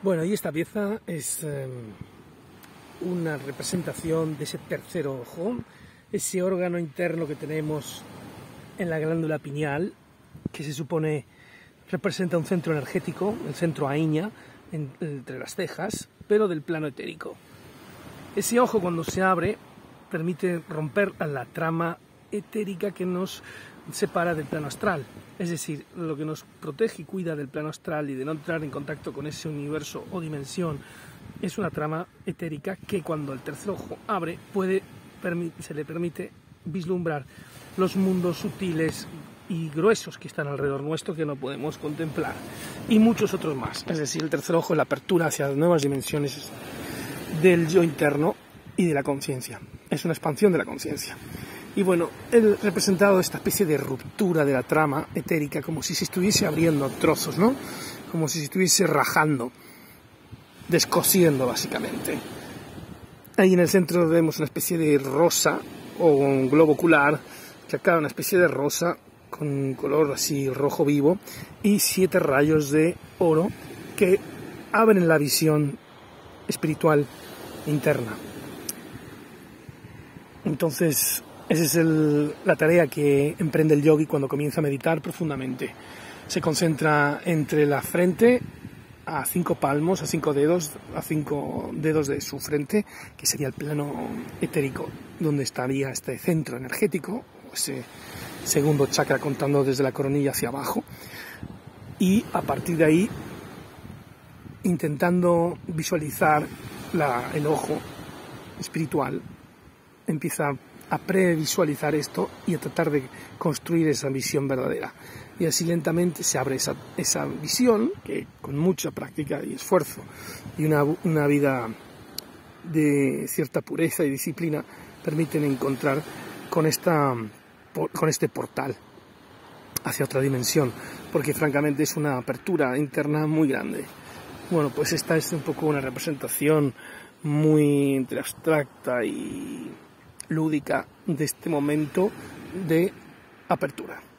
Bueno, y esta pieza es una representación de ese tercer ojo, ese órgano interno que tenemos en la glándula pineal, que se supone representa un centro energético, el centro aiña, entre las cejas, pero del plano etérico. Ese ojo, cuando se abre, permite romper la trama etérica que nos separa del plano astral, es decir, lo que nos protege y cuida del plano astral y de no entrar en contacto con ese universo o dimensión es una trama etérica que cuando el tercer ojo abre se le permite vislumbrar los mundos sutiles y gruesos que están alrededor nuestro que no podemos contemplar, y muchos otros más. Es decir, el tercer ojo es la apertura hacia nuevas dimensiones del yo interno y de la conciencia, es una expansión de la conciencia. Y bueno, él representado esta especie de ruptura de la trama etérica, como si se estuviese abriendo trozos, ¿no? Como si se estuviese rajando, descosiendo básicamente. Ahí en el centro vemos una especie de rosa o un globo ocular, que acaba una especie de rosa con un color así rojo vivo y 7 rayos de oro que abren la visión espiritual interna. Entonces, esa es la tarea que emprende el yogi cuando comienza a meditar profundamente. Se concentra entre la frente a 5 palmos, a 5 dedos de su frente, que sería el plano etérico, donde estaría este centro energético, ese segundo chakra contando desde la coronilla hacia abajo, y a partir de ahí intentando visualizar el ojo espiritual, empieza a previsualizar esto y a tratar de construir esa visión verdadera. Y así lentamente se abre esa visión que con mucha práctica y esfuerzo y una vida de cierta pureza y disciplina permiten encontrar con este portal hacia otra dimensión, porque francamente es una apertura interna muy grande. Bueno, pues esta es un poco una representación muy entre abstracta y lúdica de este momento de apertura.